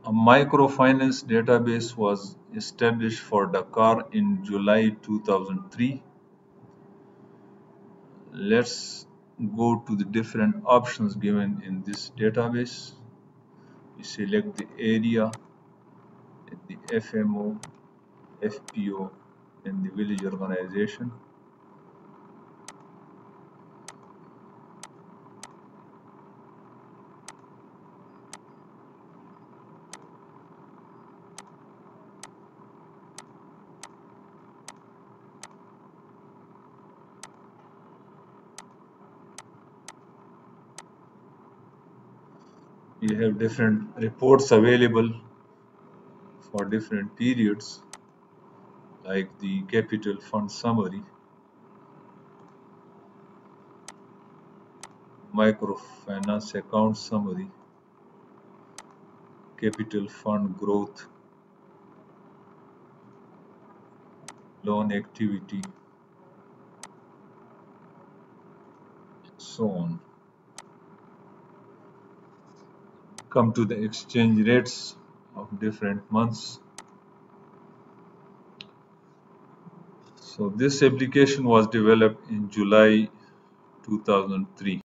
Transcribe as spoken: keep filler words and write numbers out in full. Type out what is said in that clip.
A microfinance database was established for DACAAR in July two thousand three. Let's go to the different options given in this database. We select the area, the F M O, F P O, and the village organization. You have different reports available for different periods, like the capital fund summary, microfinance account summary, capital fund growth, loan activity, so on. Come to the exchange rates of different months. So this application was developed in July two thousand three.